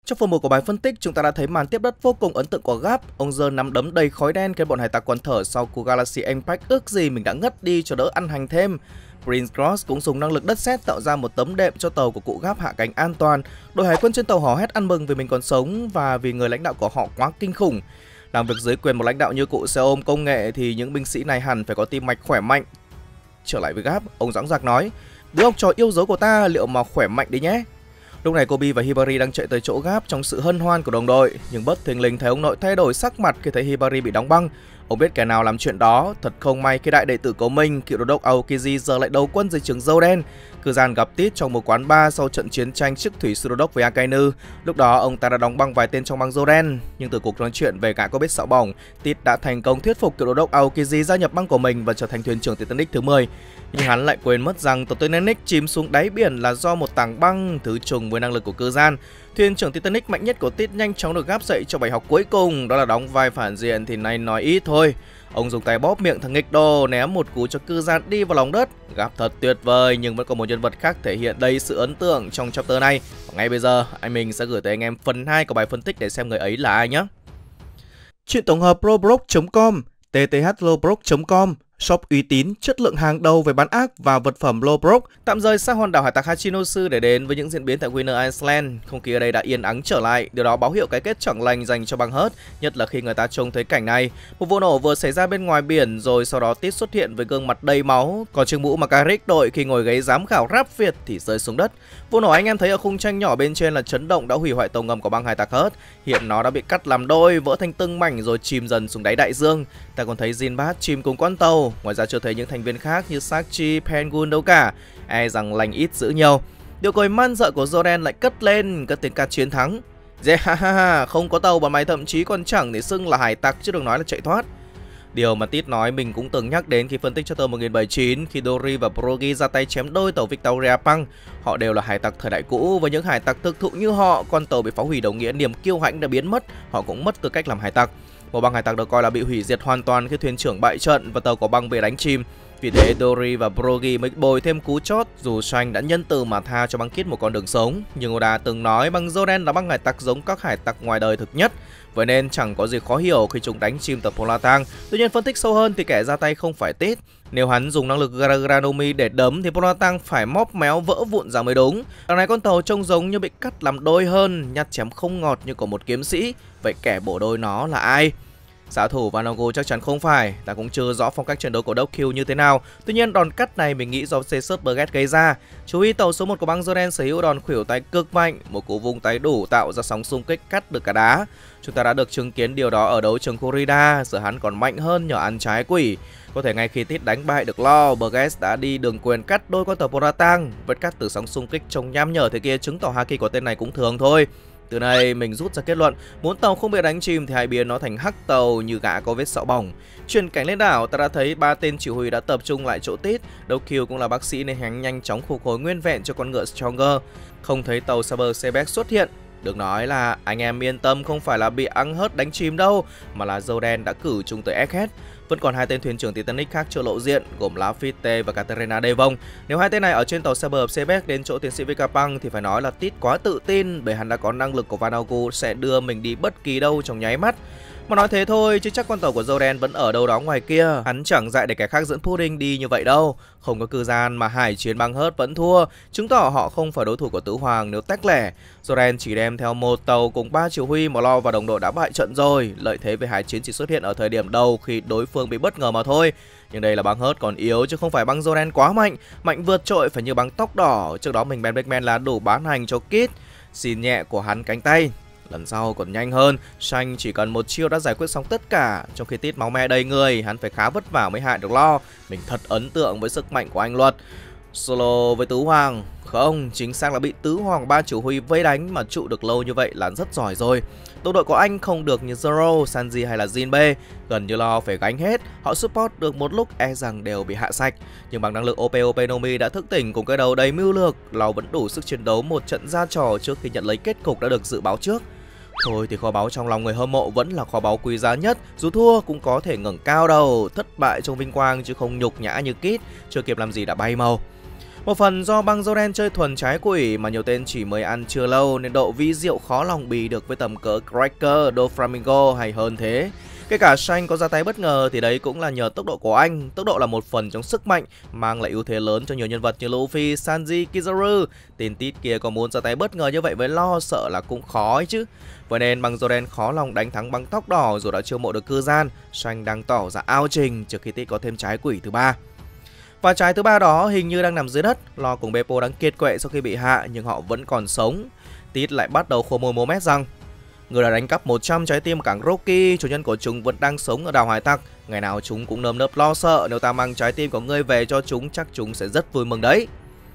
Trong phần 1 của bài phân tích, chúng ta đã thấy màn tiếp đất vô cùng ấn tượng của Gap. Ông giơ nắm đấm đầy khói đen khiến bọn hải tặc quằn thở sau cú Galaxy Impact, ước gì mình đã ngất đi cho đỡ ăn hành thêm. Prince Cross cũng dùng năng lực đất sét tạo ra một tấm đệm cho tàu của cụ Gap hạ cánh an toàn. Đội hải quân trên tàu hò hét ăn mừng vì mình còn sống và vì người lãnh đạo của họ quá kinh khủng. Làm việc dưới quyền một lãnh đạo như cụ xe ôm công nghệ thì những binh sĩ này hẳn phải có tim mạch khỏe mạnh. Trở lại với Gap, ông dõng dạc nói: "Đứa học trò yêu dấu của ta liệu mà khỏe mạnh đấy nhé." Lúc này Kobe và Hibari đang chạy tới chỗ Gap trong sự hân hoan của đồng đội, nhưng bất thình lình thấy ông nội thay đổi sắc mặt khi thấy Hibari bị đóng băng. Ông biết kẻ nào làm chuyện đó, thật không may khi đại đệ tử của mình, cựu đô đốc Aokiji giờ lại đầu quân dưới trướng dâu đen. Cư gian gặp Tít trong một quán bar sau trận chiến tranh chức thủy sư đô đốc với Akainu. Lúc đó ông ta đã đóng băng vài tên trong băng dâu đen, nhưng từ cuộc nói chuyện về gã có biết xạo bỏng, Tít đã thành công thuyết phục cựu đô đốc Aokiji gia nhập băng của mình và trở thành thuyền trưởng Titanic thứ 10. Nhưng hắn lại quên mất rằng tàu Titanic chìm xuống đáy biển là do một tảng băng, thứ trùng với năng lực của cư gian. Thuyền trưởng Titanic mạnh nhất của Tít nhanh chóng được Gap dậy cho bài học cuối cùng, đó là đóng vai phản diện thì nay nói ít thôi. Ông dùng tay bóp miệng thằng nghịch đồ, ném một cú cho cư gian đi vào lòng đất. Gap thật tuyệt vời, nhưng vẫn còn một nhân vật khác thể hiện đầy sự ấn tượng trong chapter này. Và ngay bây giờ, mình sẽ gửi tới anh em phần 2 của bài phân tích để xem người ấy là ai nhé. Chuyện tổng hợp Roblox.com, tthloblox.com, shop uy tín, chất lượng hàng đầu về bán ác và vật phẩm Roblox. Tạm rời sang hòn đảo hải tặc Hachinosu để đến với những diễn biến tại Winter Island. Không khí ở đây đã yên ắng trở lại, điều đó báo hiệu cái kết chẳng lành dành cho băng hớt, nhất là khi người ta trông thấy cảnh này. Một vụ nổ vừa xảy ra bên ngoài biển rồi sau đó Tít xuất hiện với gương mặt đầy máu, còn chiếc mũ mà Carrick đội khi ngồi ghế giám khảo rap Việt thì rơi xuống đất. Vụ nổ anh em thấy ở khung tranh nhỏ bên trên là chấn động đã hủy hoại tàu ngầm của băng hải tặc hớt. Hiện nó đã bị cắt làm đôi, vỡ thành từng mảnh rồi chìm dần xuống đáy đại dương. Ta còn thấy Jinbad chìm cùng con tàu. Ngoài ra chưa thấy những thành viên khác như Sakchi, Penguin đâu cả. E rằng lành ít dữ nhiều. Điều cười man dợ của Zoren lại cất lên, cất tiếng ca chiến thắng. Ha, không có tàu bọn mày thậm chí còn chẳng để xưng là hải tặc chứ đừng nói là chạy thoát. Điều mà Tít nói mình cũng từng nhắc đến khi phân tích chapter 1079, khi Dory và Brogy ra tay chém đôi tàu Victoria Punk. Họ đều là hải tặc thời đại cũ, với những hải tặc thực thụ như họ, con tàu bị phá hủy đồng nghĩa niềm kiêu hãnh đã biến mất, họ cũng mất tư cách làm hải tặc. Một băng hải tặc được coi là bị hủy diệt hoàn toàn khi thuyền trưởng bại trận và tàu của băng bị đánh chìm. Vì thế Dory và Brogy mới bồi thêm cú chót, dù Shang đã nhân từ mà tha cho băng Kid một con đường sống. Nhưng Oda từng nói băng Zoden là băng hải tặc giống các hải tặc ngoài đời thực nhất, vậy nên chẳng có gì khó hiểu khi chúng đánh chìm tàu Polatang. Tuy nhiên phân tích sâu hơn thì kẻ ra tay không phải Tít. Nếu hắn dùng năng lực Granomi để đấm thì Polatang phải móp méo vỡ vụn ra mới đúng. Đằng này con tàu trông giống như bị cắt làm đôi hơn, nhát chém không ngọt như của một kiếm sĩ. Vậy kẻ bổ đôi nó là ai? Xạ thủ Vanago chắc chắn không phải, ta cũng chưa rõ phong cách chiến đấu của Dokkyu như thế nào. Tuy nhiên đòn cắt này mình nghĩ do Jesus Burgess gây ra. Chú ý tàu số 1 của băng Zoden sở hữu đòn khuỷu tay cực mạnh, một cú vung tay đủ tạo ra sóng xung kích cắt được cả đá. Chúng ta đã được chứng kiến điều đó ở đấu trường Corrida, giờ hắn còn mạnh hơn nhờ ăn trái quỷ. Có thể ngay khi Tít đánh bại được Law, Burgess đã đi đường quyền cắt đôi con tàu Poratang. Vết cắt từ sóng xung kích trông nham nhở thế kia chứng tỏ haki của tên này cũng thường thôi. Từ đây mình rút ra kết luận, muốn tàu không bị đánh chìm thì hãy biến nó thành hắc tàu như gã có vết sẹo bỏng. Chuyển cảnh lên đảo, ta đã thấy 3 tên chỉ huy đã tập trung lại chỗ Tít. Dokkyu cũng là bác sĩ nên hắn nhanh chóng phục hồi nguyên vẹn cho con ngựa Stronger. Không thấy tàu Saber Sebek xuất hiện. Được nói là anh em yên tâm, không phải là bị ăn hớt đánh chìm đâu, mà là Zoden đã cử chúng tới Egghead. Vẫn còn 2 tên thuyền trưởng Titanic khác chưa lộ diện, gồm Lafitte và Katerina Devon. Nếu 2 tên này ở trên tàu Saber of Sebek đến chỗ tiến sĩ Vegapunk thì phải nói là Tít quá tự tin, bởi hắn đã có năng lực của Vanago sẽ đưa mình đi bất kỳ đâu trong nháy mắt. Mà nói thế thôi, chứ chắc con tàu của Zoden vẫn ở đâu đó ngoài kia. Hắn chẳng dạy để kẻ khác dẫn pudding đi như vậy đâu. Không có cư gian mà hải chiến băng hớt vẫn thua, chứng tỏ họ không phải đối thủ của Tứ Hoàng nếu tách lẻ. Zoden chỉ đem theo một tàu cùng 3 chỉ huy, mà Law và đồng đội đã bại trận rồi. Lợi thế về hải chiến chỉ xuất hiện ở thời điểm đầu khi đối phương bị bất ngờ mà thôi. Nhưng đây là băng hớt còn yếu chứ không phải băng Zoden quá mạnh. Mạnh vượt trội phải như băng tóc đỏ. Trước đó mình Ben Blackman là đủ bán hành cho Kid. Xin nhẹ của hắn cánh tay. Lần sau còn nhanh hơn, Shang chỉ cần một chiêu đã giải quyết xong tất cả. Trong khi Tít máu me đầy người, hắn phải khá vất vả mới hại được Law. Mình thật ấn tượng với sức mạnh của anh Luật. Solo với Tứ Hoàng, không, chính xác là bị Tứ Hoàng 3 chỉ huy vây đánh mà trụ được lâu như vậy là rất giỏi rồi. Đồng đội của anh không được như Zoro, Sanji hay là Jinbe, gần như Law phải gánh hết. Họ support được một lúc e rằng đều bị hạ sạch. Nhưng bằng năng lực OP Nomi đã thức tỉnh cùng cái đầu đầy mưu lược, Law vẫn đủ sức chiến đấu một trận ra trò trước khi nhận lấy kết cục đã được dự báo trước. Thôi thì kho báu trong lòng người hâm mộ vẫn là kho báu quý giá nhất. Dù thua cũng có thể ngẩng cao đầu, thất bại trong vinh quang chứ không nhục nhã như Kid, chưa kịp làm gì đã bay màu. Một phần do băng Zoden chơi thuần trái quỷ mà nhiều tên chỉ mới ăn chưa lâu nên độ vi diệu khó lòng bì được với tầm cỡ Cracker, Doflamingo hay hơn thế. Kể cả Shanks có ra tay bất ngờ thì đấy cũng là nhờ tốc độ của anh. Tốc độ là một phần trong sức mạnh, mang lại ưu thế lớn cho nhiều nhân vật như Luffy, Sanji, Kizaru. Tên tít kia có muốn ra tay bất ngờ như vậy với Law sợ là cũng khó ấy chứ. Vậy nên băng Zoden khó lòng đánh thắng băng tóc đỏ dù đã chiêu mộ được cư gian. Shanks đang tỏ ra ao trình trước khi tít có thêm trái quỷ thứ 3. Và trái thứ 3 đó hình như đang nằm dưới đất. Law cùng Beppo đang kiệt quệ sau khi bị hạ nhưng họ vẫn còn sống. Tít lại bắt đầu khô môi mố mét rằng người đã đánh cắp 100 trái tim ở cảng Rocky, chủ nhân của chúng vẫn đang sống ở đảo hải tặc. Ngày nào chúng cũng nơm nớp lo sợ, nếu ta mang trái tim của ngươi về cho chúng chắc chúng sẽ rất vui mừng đấy.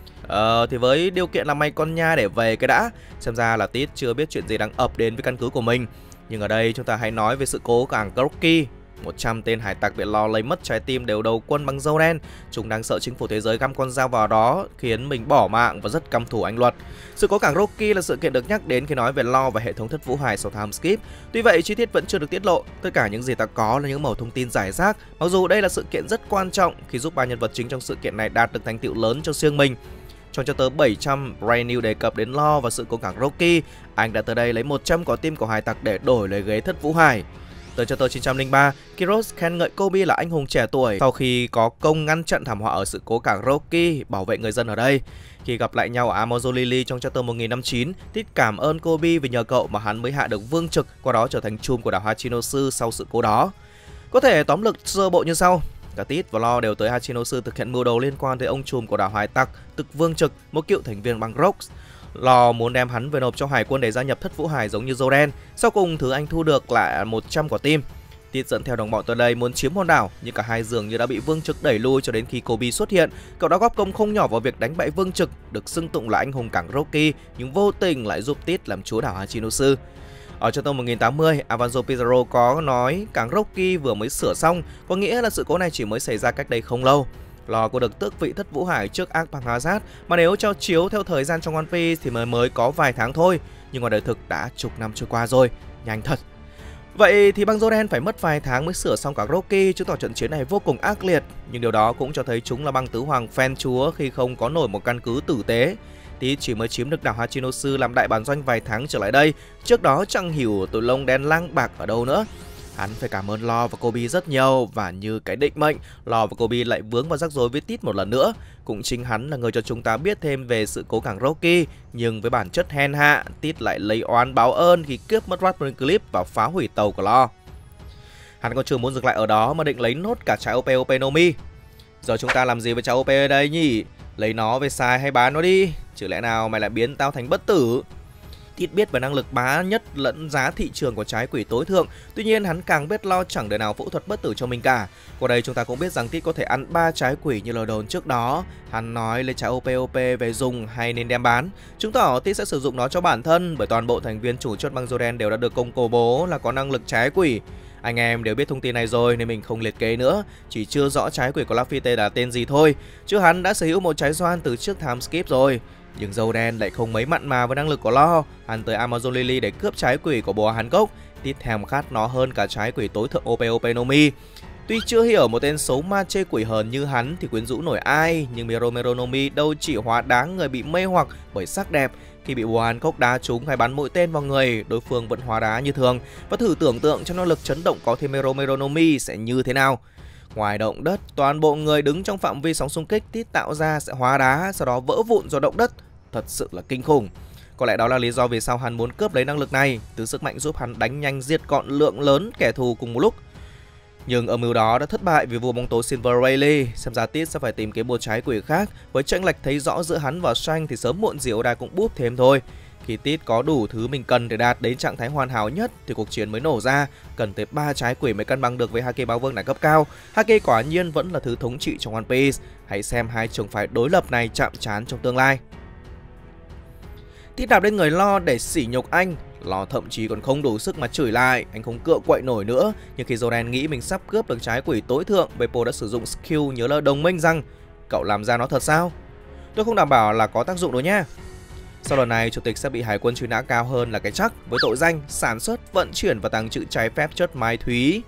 Thì với điều kiện là may con nha để về cái đã. Xem ra là Tít chưa biết chuyện gì đang ập đến với căn cứ của mình. Nhưng ở đây chúng ta hãy nói về sự cố cảng Rocky. 100 tên hải tặc bị Law lấy mất trái tim đều đầu quân băng dâu đen. Chúng đang sợ chính phủ thế giới găm con dao vào đó, khiến mình bỏ mạng và rất căm thù anh Luật. Sự cố cảng Rocky là sự kiện được nhắc đến khi nói về Law và hệ thống thất vũ hải sau time skip. Tuy vậy chi tiết vẫn chưa được tiết lộ. Tất cả những gì ta có là những mẩu thông tin rải rác. Mặc dù đây là sự kiện rất quan trọng khi giúp ba nhân vật chính trong sự kiện này đạt được thành tựu lớn cho riêng mình. Trong chapter 700, Brand New đề cập đến Law và sự cố cảng Rocky. Anh đã tới đây lấy 100 quả tim của hải tặc để đổi lấy ghế thất vũ hải. Tới chapter 903, Kiros khen ngợi Kobe là anh hùng trẻ tuổi sau khi có công ngăn chặn thảm họa ở sự cố cảng Rocky, bảo vệ người dân ở đây. Khi gặp lại nhau ở Amazon Lily trong chapter 1059, Tít cảm ơn Kobe vì nhờ cậu mà hắn mới hạ được Vương Trực, qua đó trở thành chum của đảo Hachinosu sau sự cố đó. Có thể tóm lược sơ bộ như sau. Cả Tít và Law đều tới Hachinosu thực hiện mưu đồ liên quan tới ông trùm của đảo hải tặc, tức Vương Trực, một cựu thành viên băng Rocks. Law muốn đem hắn về nộp cho hải quân để gia nhập thất vũ hải giống như Zoden. Sau cùng thứ anh thu được lại 100 quả tim. Tít dẫn theo đồng bọn tới đây muốn chiếm hòn đảo, nhưng cả hai dường như đã bị Vương Trực đẩy lui cho đến khi Kobe xuất hiện. Cậu đã góp công không nhỏ vào việc đánh bại Vương Trực, được xưng tụng là anh hùng cảng Rocky, nhưng vô tình lại giúp Tít làm chúa đảo Hachinosu. Ở chapter 1080, Avanzo Pizarro có nói cảng Rocky vừa mới sửa xong, có nghĩa là sự cố này chỉ mới xảy ra cách đây không lâu. Law có được tước vị thất vũ hải trước Arc Panghazat, mà nếu cho chiếu theo thời gian trong One Piece thì mới có vài tháng thôi, nhưng ngoài đời thực đã chục năm trôi qua rồi, nhanh thật. Vậy thì băng Zoden phải mất vài tháng mới sửa xong cả Rocky, chứng tỏ trận chiến này vô cùng ác liệt, nhưng điều đó cũng cho thấy chúng là băng tứ hoàng phen chúa khi không có nổi một căn cứ tử tế. Tít chỉ mới chiếm được đảo Hachinosu làm đại bản doanh vài tháng trở lại đây, trước đó chẳng hiểu tụi lông đen lang bạc ở đâu nữa. Hắn phải cảm ơn Law và Kobe rất nhiều, và như cái định mệnh, Law và Kobe lại vướng vào rắc rối với Tít một lần nữa. Cũng chính hắn là người cho chúng ta biết thêm về sự cố cảng Rocky, nhưng với bản chất hèn hạ, Tít lại lấy oán báo ơn khi cướp mất Radburn Cliff và phá hủy tàu của Law. Hắn còn chưa muốn dừng lại ở đó mà định lấy nốt cả trái OP Nomi. Giờ chúng ta làm gì với trái OP ở đây nhỉ? Lấy nó về xài hay bán nó đi? Chứ lẽ nào mày lại biến tao thành bất tử? Tít biết về năng lực bá nhất lẫn giá thị trường của trái quỷ tối thượng. Tuy nhiên hắn càng biết Law chẳng đời nào phẫu thuật bất tử cho mình cả. Qua đây chúng ta cũng biết rằng Tít có thể ăn 3 trái quỷ như lời đồn trước đó. Hắn nói lấy trái OP về dùng hay nên đem bán, chứng tỏ Tít sẽ sử dụng nó cho bản thân, bởi toàn bộ thành viên chủ chốt băng Zoden đều đã được công bố là có năng lực trái quỷ. Anh em đều biết thông tin này rồi nên mình không liệt kê nữa, chỉ chưa rõ trái quỷ của Laphite là tên gì thôi. Chứ hắn đã sở hữu một trái Zoan từ trước time skip rồi. Nhưng dâu đen lại không mấy mặn mà với năng lực của Law. Hắn tới Amazon Lily để cướp trái quỷ của bùa Hàn Gốc. Tít thèm khát nó hơn cả trái quỷ tối thượng OP Nomi. Tuy chưa hiểu một tên xấu ma chê quỷ hờn như hắn thì quyến rũ nổi ai, nhưng Mero Nomi đâu chỉ hóa đáng người bị mê hoặc bởi sắc đẹp. Khi bị bùa Hàn Gốc đá trúng hay bắn mũi tên vào người, đối phương vẫn hóa đá như thường. Và thử tưởng tượng cho năng lực chấn động có thêm Mero Nomi sẽ như thế nào. Ngoài động đất, toàn bộ người đứng trong phạm vi sóng xung kích Tít tạo ra sẽ hóa đá, sau đó vỡ vụn do động đất. Thật sự là kinh khủng. Có lẽ đó là lý do vì sao hắn muốn cướp lấy năng lực này, từ sức mạnh giúp hắn đánh nhanh diệt gọn lượng lớn kẻ thù cùng một lúc. Nhưng âm mưu đó đã thất bại vì vua bóng tối Silver Rayleigh. Xem ra Tít sẽ phải tìm kiếm một trái quỷ khác. Với chênh lệch thấy rõ giữa hắn và Shanks thì sớm muộn gì Oda cũng búp thêm thôi. Khi Tít có đủ thứ mình cần để đạt đến trạng thái hoàn hảo nhất thì cuộc chiến mới nổ ra. Cần tới 3 trái quỷ mới cân bằng được với Haki Báo Vương đẳng cấp cao. Haki quả nhiên vẫn là thứ thống trị trong One Piece. Hãy xem hai trường phái đối lập này chạm trán trong tương lai. Tít đạp lên người Law để sỉ nhục anh. Law thậm chí còn không đủ sức mà chửi lại, anh không cựa quậy nổi nữa. Nhưng khi Zoden nghĩ mình sắp cướp được trái quỷ tối thượng, Beppo đã sử dụng skill nhớ lời đồng minh rằng cậu làm ra nó thật sao? Tôi không đảm bảo là có tác dụng đâu nha. Sau lần này, chủ tịch sẽ bị hải quân truy nã cao hơn là cái chắc, với tội danh sản xuất, vận chuyển và tàng trữ trái phép chất mai thúy.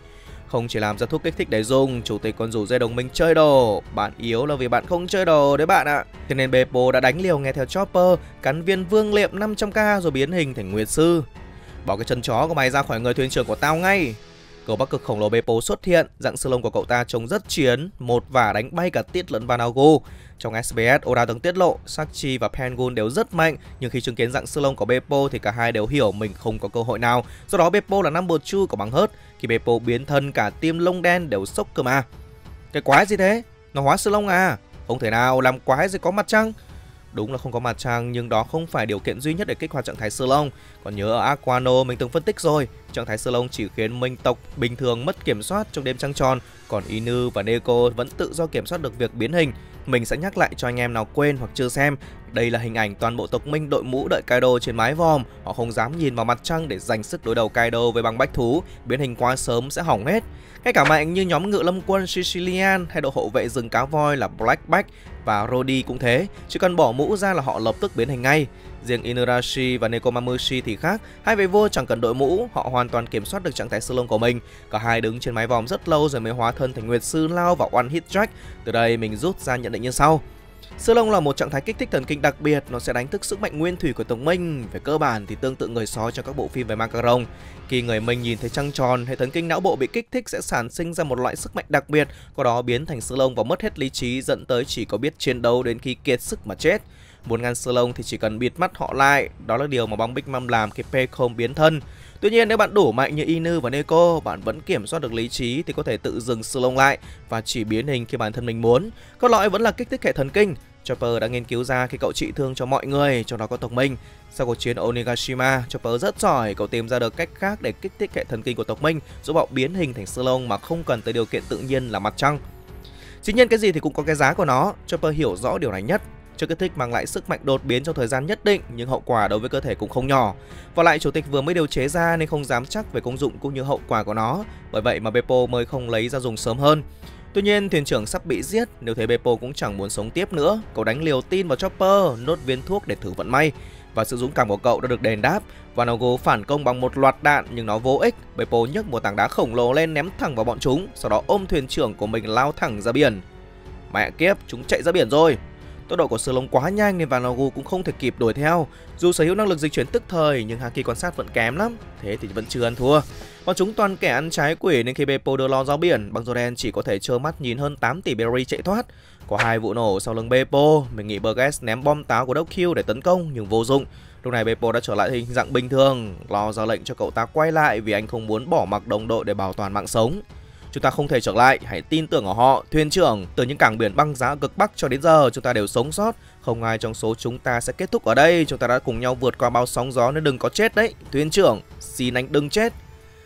Không chỉ làm ra thuốc kích thích để dùng, chủ tịch còn rủ dê đồng minh chơi đồ. Bạn yếu là vì bạn không chơi đồ đấy bạn ạ. Thế nên Beppo đã đánh liều nghe theo Chopper, cắn viên vương liệm 500k rồi biến hình thành Nguyệt Sư. Bỏ cái chân chó của mày ra khỏi người thuyền trưởng của tao ngay. Cậu Bắc Cực khổng lồ Beppo xuất hiện, dạng sư lông của cậu ta trông rất chiến, một vả đánh bay cả Tiết lẫn Vanago. Trong SBS, Oda từng tiết lộ Sakchi và Penguin đều rất mạnh, nhưng khi chứng kiến dạng sư lông của Beppo thì cả hai đều hiểu mình không có cơ hội nào. Do đó Beppo là number 2 của băng hớt. Khi Beppo biến thân, cả team lông đen đều sốc cơ mà. Cái quái gì thế? Nó hóa sư lông à? Không thể nào, làm quái gì có mặt trăng. Đúng là không có mặt trăng, nhưng đó không phải điều kiện duy nhất để kích hoạt trạng thái sư lông. Còn nhớ ở Aquano mình từng phân tích rồi, trạng thái sư lông chỉ khiến minh tộc bình thường mất kiểm soát trong đêm trăng tròn, còn Inu và Neko vẫn tự do kiểm soát được việc biến hình. Mình sẽ nhắc lại cho anh em nào quên hoặc chưa xem. Đây là hình ảnh toàn bộ tộc Minh đội mũ đợi Kaido trên mái vòm. Họ không dám nhìn vào mặt trăng để dành sức đối đầu Kaido với băng bách thú, biến hình quá sớm sẽ hỏng hết. Ngay cả mạnh như nhóm ngự lâm quân Sicilian hay đội hộ vệ rừng cá voi là Blackback và Rodi cũng thế, chỉ cần bỏ mũ ra là họ lập tức biến hình ngay. Riêng Inuarashi và Nekomamushi thì khác, hai vị vua chẳng cần đội mũ, họ hoàn toàn kiểm soát được trạng thái sư lông của mình. Cả hai đứng trên mái vòm rất lâu rồi mới hóa thân thành Nguyệt Sư lao vào One Hit Jack. Từ đây mình rút ra nhận định như sau. Sư lông là một trạng thái kích thích thần kinh đặc biệt, nó sẽ đánh thức sức mạnh nguyên thủy của tộc Minh. Về cơ bản thì tương tự người sói trong các bộ phim về Macaron. Khi người Minh nhìn thấy trăng tròn, hệ thần kinh não bộ bị kích thích sẽ sản sinh ra một loại sức mạnh đặc biệt, qua đó biến thành sư lông và mất hết lý trí, dẫn tới chỉ có biết chiến đấu đến khi kiệt sức mà chết. Muốn ngăn sư lông thì chỉ cần bịt mắt họ lại, đó là điều mà băng Big Mom làm khi Peckham biến thân. Tuy nhiên nếu bạn đủ mạnh như Inu và Neko, bạn vẫn kiểm soát được lý trí thì có thể tự dừng sư lông lại và chỉ biến hình khi bản thân mình muốn. Cốt lõi vẫn là kích thích hệ thần kinh. Chopper đã nghiên cứu ra khi cậu trị thương cho mọi người, trong đó có tộc Minh. Sau cuộc chiến Onigashima, Chopper rất giỏi, cậu tìm ra được cách khác để kích thích hệ thần kinh của tộc Minh, giúp họ biến hình thành sư lông mà không cần tới điều kiện tự nhiên là mặt trăng. Dĩ nhiên cái gì thì cũng có cái giá của nó, Chopper hiểu rõ điều này nhất. Chất kích thích mang lại sức mạnh đột biến trong thời gian nhất định, nhưng hậu quả đối với cơ thể cũng không nhỏ. Và lại chủ tịch vừa mới điều chế ra nên không dám chắc về công dụng cũng như hậu quả của nó, bởi vậy mà Beppo mới không lấy ra dùng sớm hơn. Tuy nhiên thuyền trưởng sắp bị giết, nếu thế Beppo cũng chẳng muốn sống tiếp nữa. Cậu đánh liều tin vào Chopper, nốt viên thuốc để thử vận may. Và sự dũng cảm của cậu đã được đền đáp. Vanago phản công bằng một loạt đạn nhưng nó vô ích. Beppo nhấc một tảng đá khổng lồ lên ném thẳng vào bọn chúng, sau đó ôm thuyền trưởng của mình lao thẳng ra biển. Mẹ kiếp, chúng chạy ra biển rồi. Tốc độ của sư lông quá nhanh nên Vanago cũng không thể kịp đuổi theo. Dù sở hữu năng lực dịch chuyển tức thời nhưng Haki quan sát vẫn kém lắm, thế thì vẫn chưa ăn thua. Bọn chúng toàn kẻ ăn trái quỷ nên khi Beppo đưa lo ra biển, băng Zoden chỉ có thể trơ mắt nhìn hơn 8 tỷ berry chạy thoát. Có 2 vụ nổ sau lưng Beppo, mình nghĩ Burgess ném bom táo của Dockhill để tấn công nhưng vô dụng. Lúc này Beppo đã trở lại hình dạng bình thường, lo ra lệnh cho cậu ta quay lại vì anh không muốn bỏ mặc đồng đội để bảo toàn mạng sống. Chúng ta không thể trở lại, hãy tin tưởng ở họ, thuyền trưởng. Từ những cảng biển băng giá cực Bắc cho đến giờ, chúng ta đều sống sót. Không ai trong số chúng ta sẽ kết thúc ở đây. Chúng ta đã cùng nhau vượt qua bao sóng gió nên đừng có chết đấy. Thuyền trưởng, xin anh đừng chết.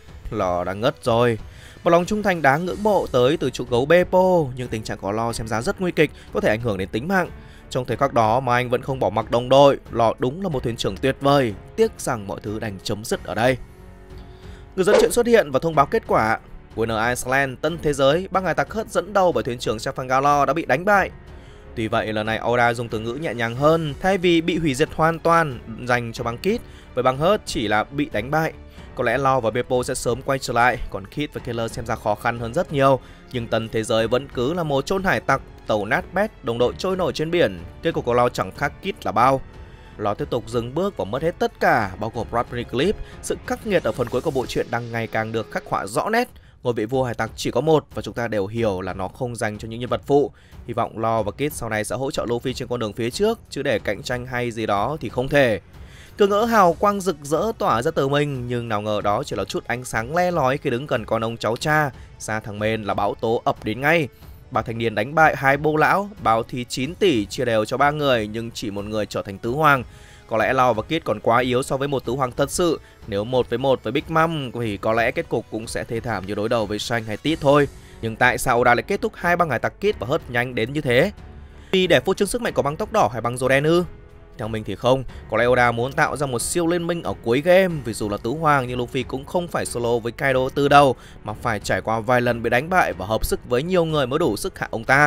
Lò đã ngất rồi. Một lòng trung thành đáng ngưỡng mộ tới từ trụ gấu Beppo, nhưng tình trạng của Lo xem ra rất nguy kịch, có thể ảnh hưởng đến tính mạng. Trong thời khắc đó mà anh vẫn không bỏ mặc đồng đội. Lò đúng là một thuyền trưởng tuyệt vời. Tiếc rằng mọi thứ đành chấm dứt ở đây. Người dẫn chuyện xuất hiện và thông báo kết quả. Winner Iceland, tân thế giới, băng hải tặc hớt dẫn đầu bởi thuyền trưởng Trafalgar đã bị đánh bại. Tuy vậy lần này Oda dùng từ ngữ nhẹ nhàng hơn, thay vì bị hủy diệt hoàn toàn dành cho băng Kid, với băng hớt chỉ là bị đánh bại. Có lẽ Law và Beppo sẽ sớm quay trở lại, còn Kid và Killer xem ra khó khăn hơn rất nhiều. Nhưng tân thế giới vẫn cứ là một chốn hải tặc, tàu nát bét, đồng đội trôi nổi trên biển. Kết cục của Law chẳng khác Kid là bao. Law tiếp tục dừng bước và mất hết tất cả, bao gồm Bradbury Clip. Sự khắc nghiệt ở phần cuối của bộ truyện đang ngày càng được khắc họa rõ nét. Ngôi vị vua hải tặc chỉ có một và chúng ta đều hiểu là nó không dành cho những nhân vật phụ. Hy vọng Law và Kid sau này sẽ hỗ trợ Luffy trên con đường phía trước, chứ để cạnh tranh hay gì đó thì không thể. Cứ ngỡ hào quang rực rỡ tỏa ra từ mình, nhưng nào ngờ đó chỉ là chút ánh sáng le lói khi đứng gần con ông cháu cha. Xa thằng bên là bão tố ập đến ngay. Ba thanh niên đánh bại 2 bô lão, báo thì 9 tỷ chia đều cho 3 người nhưng chỉ một người trở thành tứ hoàng. Có lẽ Law và Kid còn quá yếu so với một tứ hoàng thật sự. Nếu 1-1 với Big Mom thì có lẽ kết cục cũng sẽ thê thảm như đối đầu với Shanks hay Tít thôi. Nhưng tại sao Oda lại kết thúc hai băng hải tặc Kid và hớt nhanh đến như thế? Vì để phô trương sức mạnh của băng tóc đỏ hay băng Zoden ư? Theo mình thì không, có lẽ Oda muốn tạo ra một siêu liên minh ở cuối game. Vì dù là tứ hoàng nhưng Luffy cũng không phải solo với Kaido từ đầu, mà phải trải qua vài lần bị đánh bại và hợp sức với nhiều người mới đủ sức hạ ông ta.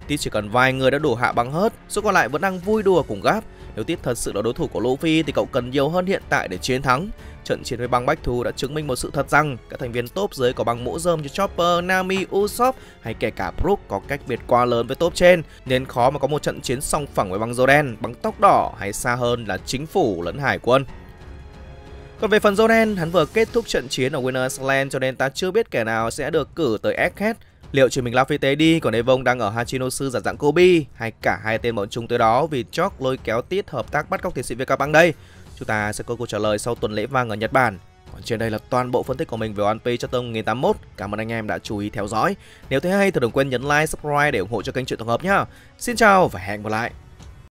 Tít chỉ cần vài người đã đủ hạ băng hớt, số còn lại vẫn đang vui đùa cùng Garp. Nếu Tít thật sự là đối thủ của Luffy thì cậu cần nhiều hơn hiện tại để chiến thắng. Trận chiến với băng Bách Thù đã chứng minh một sự thật rằng các thành viên top dưới có băng mũ rơm như Chopper, Nami, Usopp hay kể cả Brook có cách biệt quá lớn với top trên, nên khó mà có một trận chiến song phẳng với băng Zoden, băng tóc đỏ hay xa hơn là chính phủ lẫn hải quân. Còn về phần Zoden, hắn vừa kết thúc trận chiến ở Winner's Land cho nên ta chưa biết kẻ nào sẽ được cử tới Egghead. Liệu chỉ mình Laphite đi, còn Evong đang ở Hachinosu giả dạng Kobe, hay cả hai tên bọn chúng tới đó vì Chalk lôi kéo Tít hợp tác bắt cóc tiến sĩ Vegapunk đây? Chúng ta sẽ có câu trả lời sau tuần lễ vàng ở Nhật Bản. Còn trên đây là toàn bộ phân tích của mình về One Piece Chapter 1081. Cảm ơn anh em đã chú ý theo dõi. Nếu thấy hay thì đừng quên nhấn like, subscribe để ủng hộ cho kênh Truyện Tổng Hợp nhá. Xin chào và hẹn gặp lại.